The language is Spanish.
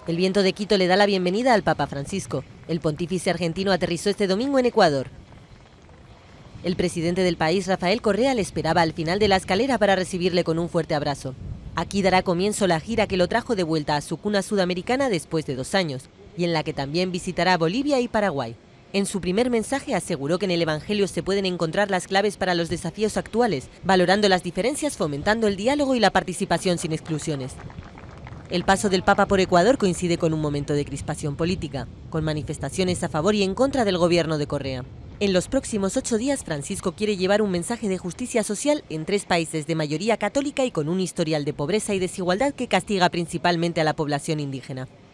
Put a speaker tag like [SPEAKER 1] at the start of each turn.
[SPEAKER 1] El viento de Quito le da la bienvenida al Papa Francisco. El pontífice argentino aterrizó este domingo en Ecuador. El presidente del país, Rafael Correa, le esperaba al final de la escalera para recibirle con un fuerte abrazo. Aquí dará comienzo la gira que lo trajo de vuelta a su cuna sudamericana después de 2 años, y en la que también visitará Bolivia y Paraguay. En su primer mensaje aseguró que en el Evangelio se pueden encontrar las claves para los desafíos actuales, valorando las diferencias, fomentando el diálogo y la participación sin exclusiones. El paso del Papa por Ecuador coincide con un momento de crispación política, con manifestaciones a favor y en contra del gobierno de Correa. En los próximos 8 días, Francisco quiere llevar un mensaje de justicia social en 3 países de mayoría católica y con un historial de pobreza y desigualdad que castiga principalmente a la población indígena.